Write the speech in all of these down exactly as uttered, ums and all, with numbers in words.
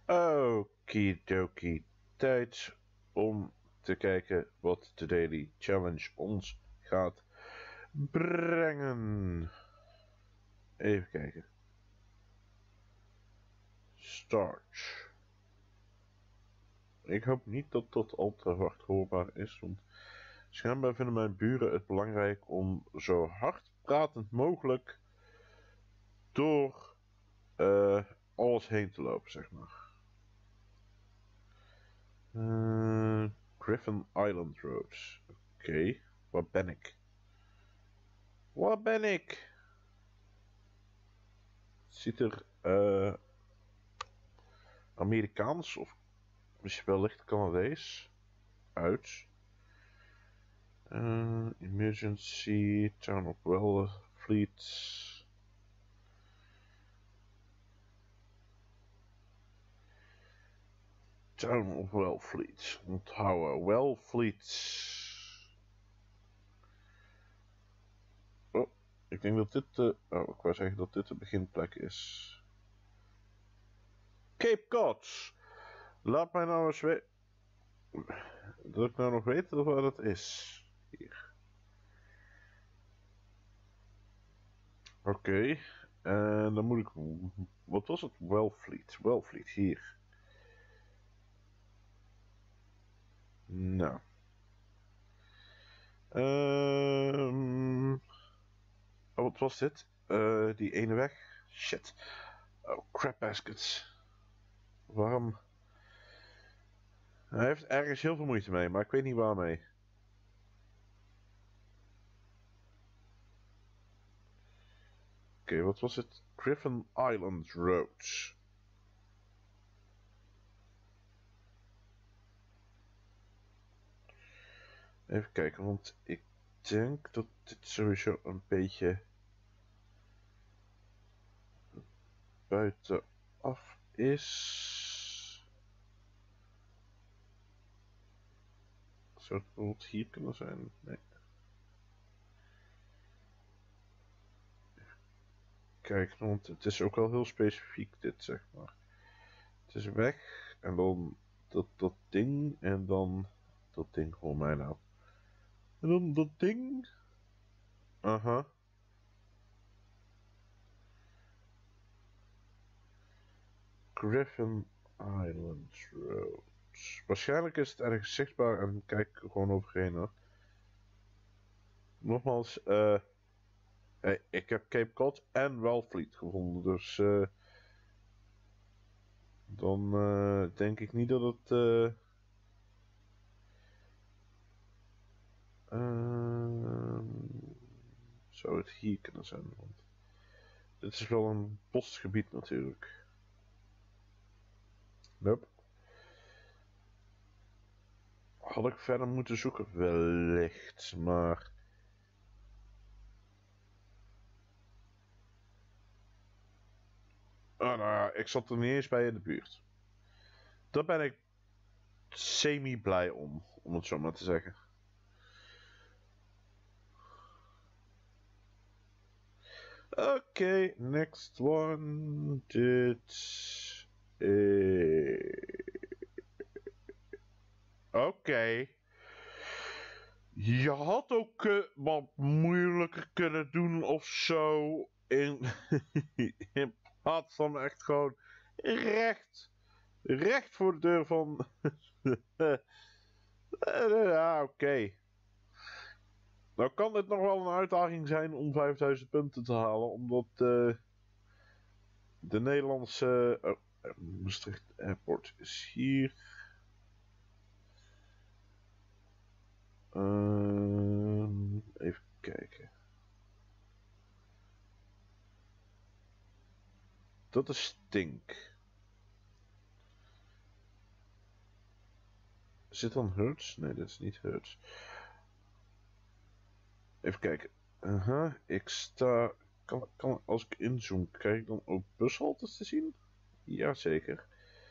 Okidoki, tijd om te kijken wat de Daily Challenge ons gaat brengen. Even kijken. Start. Ik hoop niet dat dat al te hard hoorbaar is, want schijnbaar vinden mijn buren het belangrijk om zo hard pratend mogelijk door uh, alles heen te lopen, zeg maar. Uh, Griffin Island Road. Oké, okay. Waar ben ik? Waar ben ik? Het ziet er uh, Amerikaans of misschien wellicht Canadees uit. Uh, emergency, Town of Wellfleet. Town of Wellfleet. Onthouden. Wellfleet. Oh, ik denk dat dit de... Oh, ik wou zeggen dat dit de beginplek is. Cape Cod. Laat mij nou eens weten... Dat ik nou nog weet waar dat is. Hier. Oké. Okay. En dan moet ik... Wat was het? Wellfleet. Wellfleet, hier. Nou. Um, oh, wat was dit? Uh, die ene weg? Shit. Oh, crap baskets. Waarom? Hij heeft ergens heel veel moeite mee, maar ik weet niet waarmee. Oké, okay, wat was het? Griffin Island Road. Even kijken, want ik denk dat dit sowieso een beetje buitenaf is. Zou het bijvoorbeeld hier kunnen zijn? Nee. Kijk, want het is ook wel heel specifiek dit, zeg maar. Het is weg en dan dat, dat ding en dan dat ding, hoor mij nou. En dan dat ding. Aha. Uh-huh. Griffin Island Road. Waarschijnlijk is het ergens zichtbaar en kijk gewoon overheen hoor. Nogmaals, uh, hey, ik heb Cape Cod en Wellfleet gevonden, dus uh, dan uh, denk ik niet dat het uh, uh, zou het hier kunnen zijn, want dit is wel een bosgebied natuurlijk. Nope. Had ik verder moeten zoeken? Wellicht, maar... Oh, nou, ik zat er niet eens bij in de buurt. Daar ben ik semi blij om, om het zo maar te zeggen. Oké, okay, next one. Dit is... Oké. Okay. Je had ook uh, wat moeilijker kunnen doen of zo. In, in plaats van echt gewoon recht, recht voor de deur van... ja, oké. Okay. Nou kan dit nog wel een uitdaging zijn om vijfduizend punten te halen, omdat uh, de Nederlandse... Uh, oh, Maastricht Airport is hier. Uh, even kijken. Dat is Stink. Zit dan Hertz? Nee, dat is niet Hertz. Even kijken. Uh-huh. Ik sta... Kan, kan, als ik inzoom, krijg ik dan ook bushaltes te zien? Jazeker.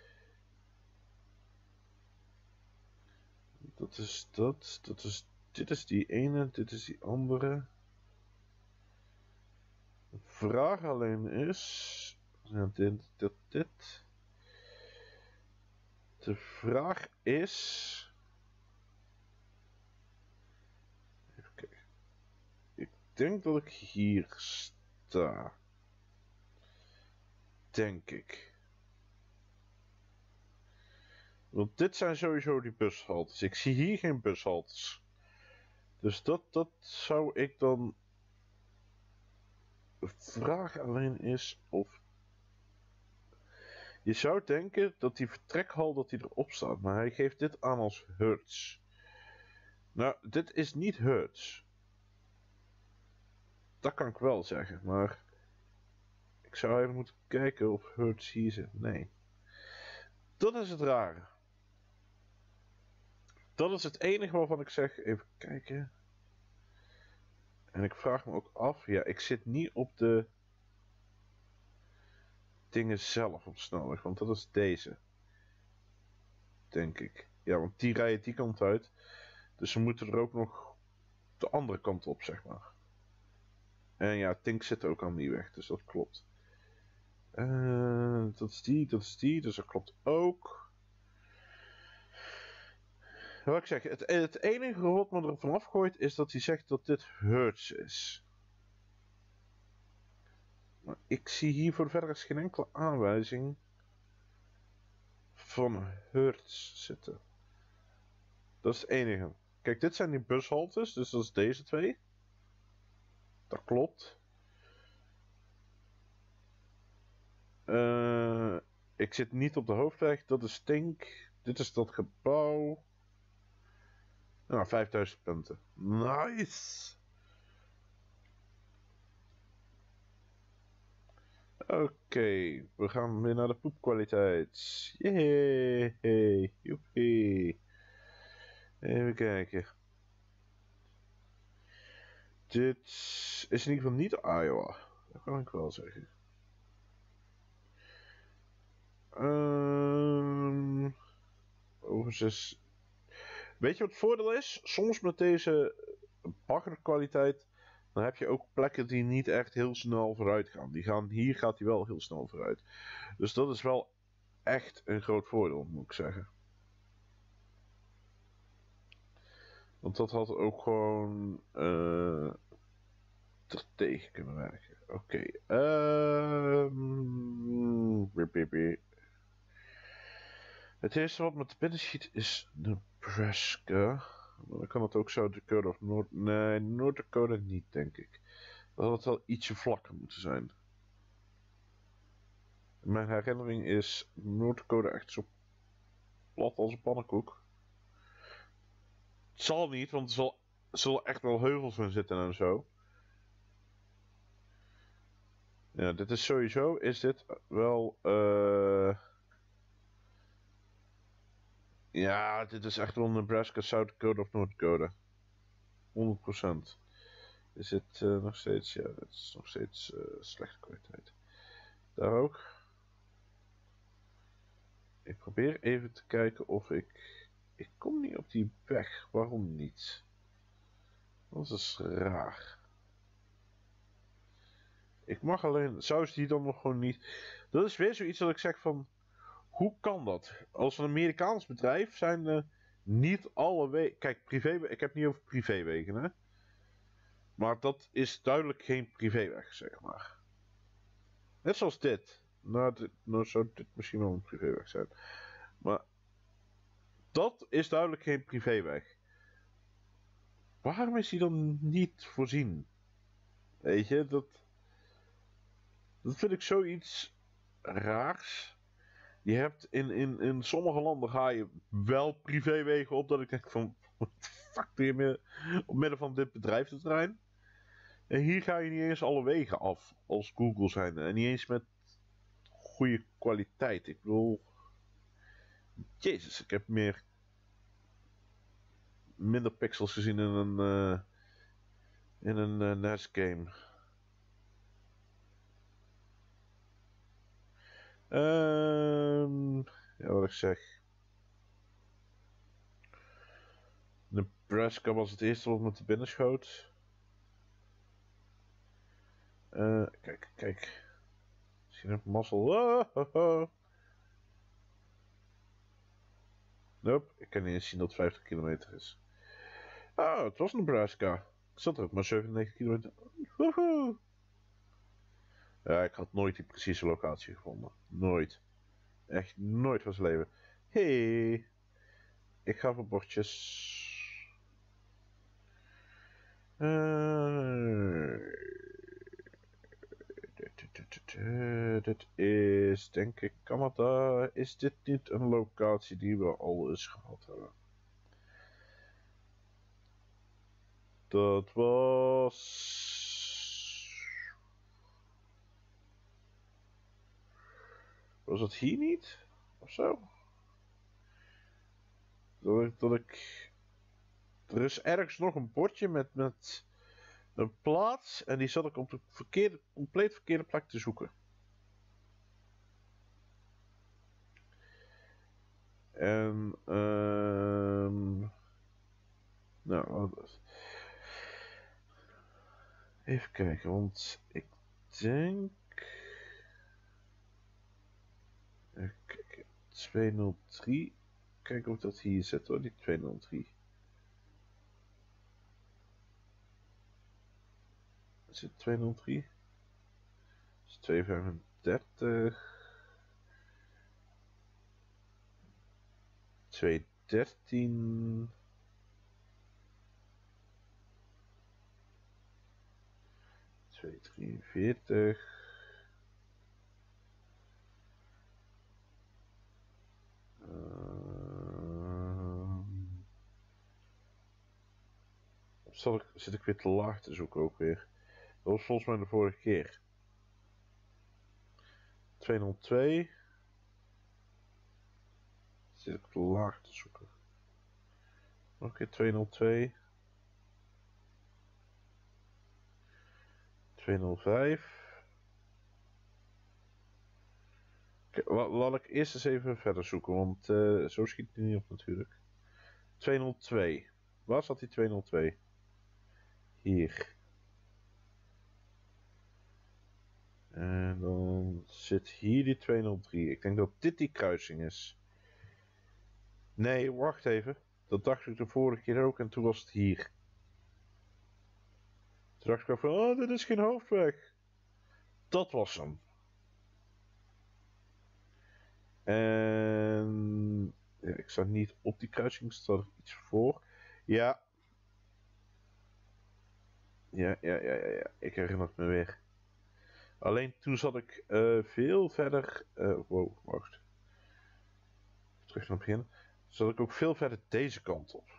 Dat is dat. Dat is... Dit is die ene, dit is die andere. De vraag alleen is... Ja, dit, dit, dit. De vraag is... Even kijken. Ik denk dat ik hier sta. Denk ik. Want dit zijn sowieso die bushaltes. Ik zie hier geen bushaltes. Dus dat, dat zou ik dan... De vraag alleen is of... Je zou denken dat die vertrekhal dat die erop staat, maar hij geeft dit aan als Hertz. Nou, dit is niet Hertz. Dat kan ik wel zeggen, maar... Ik zou even moeten kijken of Hertz hier zit. Nee. Dat is het rare. Dat is het enige waarvan ik zeg, even kijken. En ik vraag me ook af, ja, ik zit niet op de dingen zelf op de snelweg, want dat is deze. Denk ik. Ja, want die rijden die kant uit. Dus ze moeten er ook nog de andere kant op, zeg maar. En ja, Tink zit ook aan die weg, dus dat klopt. Uh, dat is die, dat is die, dus dat klopt ook. Wat ik zeg, het, het enige wat me er vanaf gooit is dat hij zegt dat dit Hertz is. Maar ik zie hier voor verder geen enkele aanwijzing van Hertz zitten. Dat is het enige. Kijk, dit zijn die bushaltes, dus dat is deze twee. Dat klopt. Uh, ik zit niet op de hoofdweg, dat is Tink. Dit is dat gebouw. Nou, vijfduizend punten. Nice! Oké, okay, we gaan weer naar de poepkwaliteit. Yay! Joepie! Even kijken. Dit is in ieder geval niet Iowa. Dat kan ik wel zeggen. Um, overigens... Weet je wat het voordeel is? Soms met deze baggerkwaliteit, dan heb je ook plekken die niet echt heel snel vooruit gaan. Die gaan hier gaat hij wel heel snel vooruit. Dus dat is wel echt een groot voordeel, moet ik zeggen. Want dat had ook gewoon uh, er tegen kunnen werken. Oké. Okay. Um, het eerste wat me te binnen schiet is Nebraska. Maar dan kan het ook South Dakota of Noord... Nee, North Dakota niet, denk ik. Dat had het wel ietsje vlakker moeten zijn. Mijn herinnering is North Dakota echt zo plat als een pannenkoek. Het zal niet, want er zal, er zullen echt wel heuvels in zitten en zo. Ja, dit is sowieso, is dit wel... Uh... Ja, dit is echt wel Nebraska, South Dakota of North Dakota. honderd procent. Is het uh, nog steeds, ja, het is nog steeds uh, slechte kwaliteit. Daar ook. Ik probeer even te kijken of ik... Ik kom niet op die weg, waarom niet? Dat is raar. Ik mag alleen, zou ze die dan nog gewoon niet... Dat is weer zoiets dat ik zeg van... Hoe kan dat? Als een Amerikaans bedrijf zijn er niet alle wegen... Kijk, privé, ik heb het niet over privéwegen, hè. Maar dat is duidelijk geen privéweg, zeg maar. Net zoals dit. Nou, dit, nou zou dit misschien wel een privéweg zijn. Maar... Dat is duidelijk geen privéweg. Waarom is die dan niet voorzien? Weet je, dat... Dat vind ik zoiets raars. Je hebt in, in, in sommige landen ga je wel privéwegen op dat ik denk van... Wat de fuck doe je meer op midden van dit bedrijventerrein? En hier ga je niet eens alle wegen af als Google zijn. En niet eens met goede kwaliteit. Ik bedoel... Jezus, ik heb meer... minder pixels gezien in een... Uh, in een uh, N E S game. Um, ja, wat ik zeg. Nebraska was het eerste wat me te binnen schoot. Uh, kijk, kijk. Misschien heb ik mazzel. Oh, oh, oh. Nope, ik kan niet eens zien dat het vijftig kilometer is. Oh, het was Nebraska. Ik zat er ook maar zevenennegentig kilometer. Woehoe! Ja, ik had nooit die precieze locatie gevonden. Nooit. Echt nooit van zijn leven. Hey, ik ga voor bordjes. Uh, dit is denk ik Canada. Is dit niet een locatie die we al eens gehad hebben? Dat was... Was het hier niet? Of zo? Dat ik, dat ik... Er is ergens nog een bordje met, met een plaats. En die zat ik op de verkeerde, compleet verkeerde plek te zoeken. En... Um, nou... Even kijken, want ik denk... Kijk, tweehonderddrie. Kijken of dat hier zit hoor, die tweehonderddrie. Is het tweehonderddrie? Dat is tweehonderdvijfendertig. tweehonderddertien. tweehonderddrieënveertig. Zal ik, zit ik weer te laag te zoeken ook weer. Dat was volgens mij de vorige keer. tweehonderdtwee. Zit ik te laag te zoeken. Nog een keer tweehonderdtwee. tweehonderdvijf. Okay, laat ik eerst eens even verder zoeken, want uh, zo schiet het niet op natuurlijk. tweehonderdtwee. Waar zat die tweehonderdtwee? Hier. En dan zit hier die tweehonderddrie. Ik denk dat dit die kruising is. Nee, wacht even. Dat dacht ik de vorige keer ook en toen was het hier. Toen dacht ik ook van, oh, dit is geen hoofdweg. Dat was hem. En... Ja, ik sta niet op die kruising, staat er iets voor. Ja. Ja, ja, ja, ja, ja. Ik herinner het me weer. Alleen toen zat ik uh, veel verder... Uh, wow, wacht. Terug naar het begin. Zat ik ook veel verder deze kant op.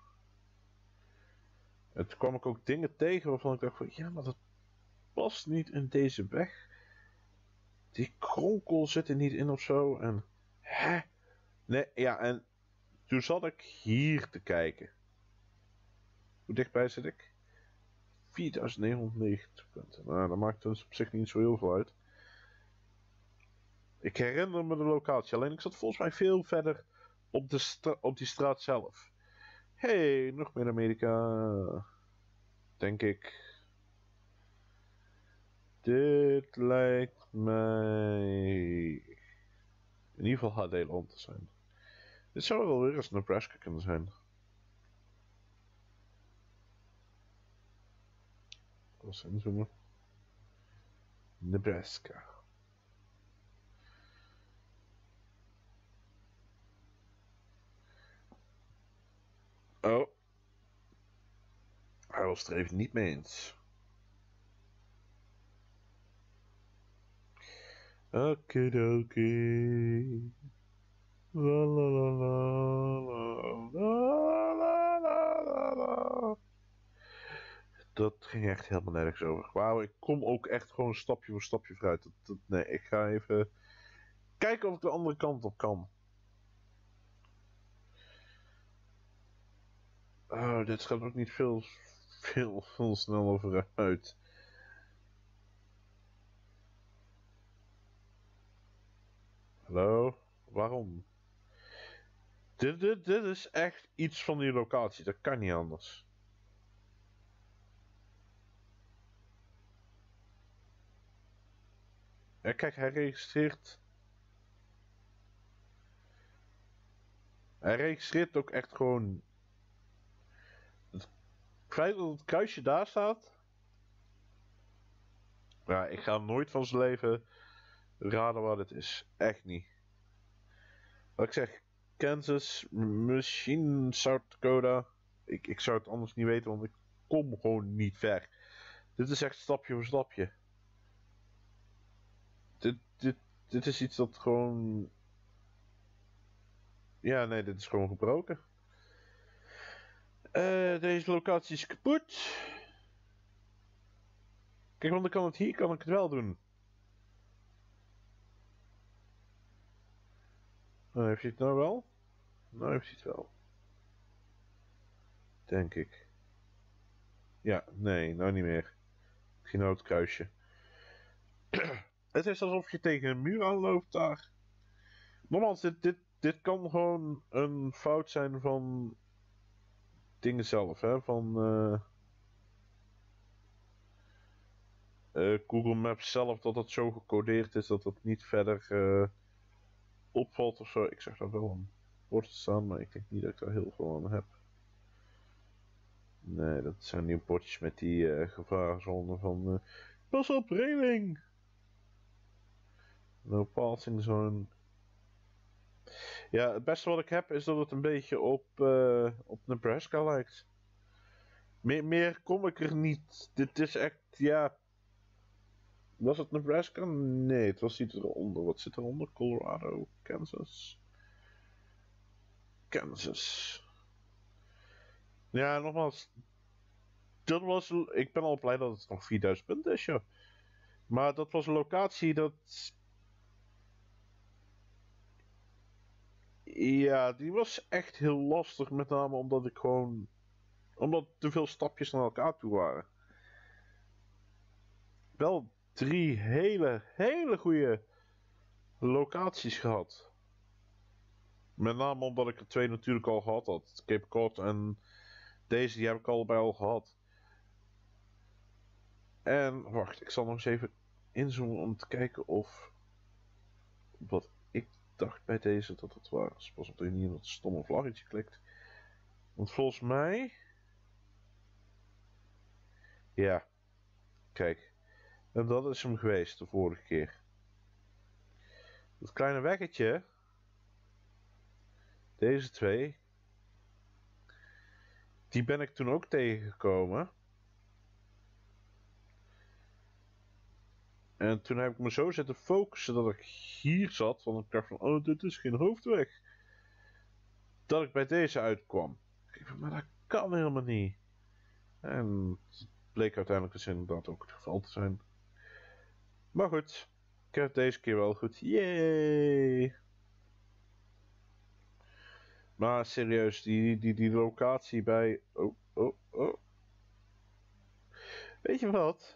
En toen kwam ik ook dingen tegen waarvan ik dacht van... Ja, maar dat past niet in deze weg. Die kronkel zit er niet in of zo. En... Hè? Nee, ja, en... Toen zat ik hier te kijken. Hoe dichtbij zit ik? vierduizend negenhonderdnegentig punten. Nou, dat maakt dus op zich niet zo heel veel uit. Ik herinner me de locatie. Alleen ik zat volgens mij veel verder op, de op die straat zelf. Hey, nog meer Amerika. Denk ik. Dit lijkt mij... In ieder geval H D-land te zijn. Dit zou wel weer eens Nebraska kunnen zijn. Eens inzoomen. Nebraska. Oh. Hij was het er even niet mee eens. Okidoki. La la la la la la la la. Dat ging echt helemaal nergens over. Wauw, ik kom ook echt gewoon stapje voor stapje vooruit. Dat, dat, nee, ik ga even kijken of ik de andere kant op kan. Oh, dit gaat ook niet veel, veel, veel sneller vooruit. Hallo? Waarom? Dit, dit, dit is echt iets van die locatie. Dat kan niet anders. Ja, kijk, hij registreert... Hij registreert ook echt gewoon... Het feit dat het kruisje daar staat... Ja, ik ga nooit van zijn leven raden wat het is. Echt niet. Wat ik zeg, Kansas, misschien South Dakota. Ik, ik zou het anders niet weten, want ik kom gewoon niet ver. Dit is echt stapje voor stapje. Dit, dit, dit is iets dat gewoon... Ja, nee, dit is gewoon gebroken. Uh, deze locatie is kapot. Kijk, want ik kan het hier, kan ik het wel doen. Nou, heeft hij het nou wel? Nou heeft hij het wel. Denk ik. Ja, nee, nou niet meer. Ik zie nou het kruisje. Het is alsof je tegen een muur aanloopt daar. Nogmaals, dit, dit, dit kan gewoon een fout zijn van dingen zelf, hè? Van uh, uh, Google Maps zelf, dat het zo gecodeerd is dat het niet verder uh, opvalt of zo. Ik zag daar wel een bord staan, maar ik denk niet dat ik daar heel veel aan heb. Nee, dat zijn die bordjes met die uh, gevaarzone van uh, pas op, reling! No passing zone. Ja, het beste wat ik heb is dat het een beetje op, uh, op Nebraska lijkt. Meer, meer kom ik er niet. Dit is echt, ja... Was het Nebraska? Nee, het was iets eronder. Wat zit eronder? Colorado, Kansas. Kansas. Ja, nogmaals. Dat was... Ik ben al blij dat het nog vierduizend punten is, joh. Maar dat was een locatie dat... Ja, die was echt heel lastig. Met name omdat ik gewoon... Omdat te veel stapjes naar elkaar toe waren. Wel drie hele, hele goede locaties gehad. Met name omdat ik er twee natuurlijk al gehad had. Cape Cod en deze, die heb ik allebei al gehad. En wacht, ik zal nog eens even inzoomen om te kijken of... Wat ik dacht bij deze dat het was. Pas op dat je niet in dat stomme vlaggetje klikt. Want volgens mij... Ja. Kijk. En dat is hem geweest de vorige keer. Dat kleine weggetje. Deze twee. Die ben ik toen ook tegengekomen. En toen heb ik me zo zitten focussen dat ik hier zat. Want ik dacht van, oh, dit is geen hoofdweg. Dat ik bij deze uitkwam. Maar dat kan helemaal niet. En het bleek uiteindelijk dus inderdaad ook het geval te zijn. Maar goed. Ik heb deze keer wel goed. Yay! Maar serieus, die, die, die locatie bij... Oh, oh, oh. Weet je wat?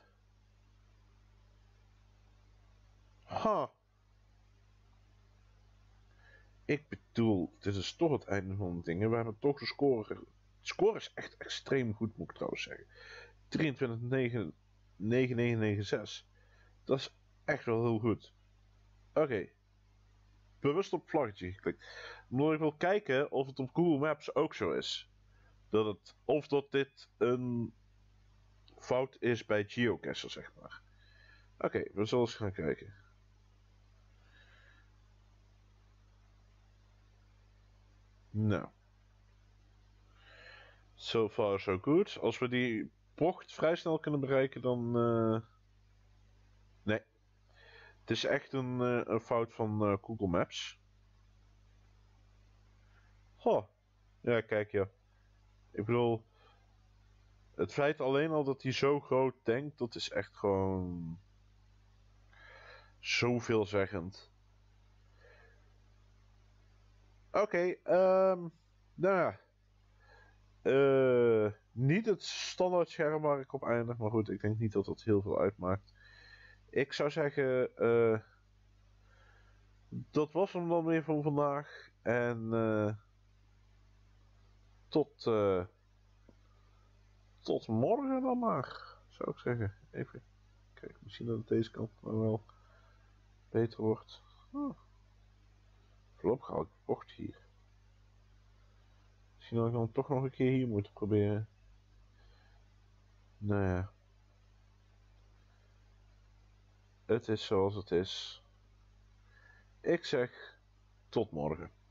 Ha! Ik bedoel, dit is toch het einde van het ding. En we hebben toch de score... De score is echt extreem goed, moet ik trouwens zeggen. drieëntwintig negen negen negen zes. Dat is echt wel heel goed. Oké. Okay. Bewust op vlaggetje geklikt. Omdat ik wil kijken of het op Google Maps ook zo is. Dat het, of dat dit een fout is bij geocacher, zeg maar. Oké, okay, we zullen eens gaan kijken. Nou. So far so good. Als we die bocht vrij snel kunnen bereiken, dan... Uh... Nee. Het is echt een, uh, een fout van uh, Google Maps. Goh. Ja, kijk ja. Ik bedoel... Het feit alleen al dat hij zo groot denkt, dat is echt gewoon... zo veelzeggend. Oké, okay, um, nou ja. Uh, niet het standaard scherm waar ik op eindig, maar goed, ik denk niet dat dat heel veel uitmaakt. Ik zou zeggen, uh, dat was hem dan weer voor vandaag. En uh, tot, uh, tot morgen dan maar, zou ik zeggen. Even kijken, misschien dat het deze kant nou wel beter wordt. Oh. Voorlopig hou ik bocht hier. Misschien had ik dan toch nog een keer hier moeten proberen. Nou ja. Het is zoals het is. Ik zeg tot morgen.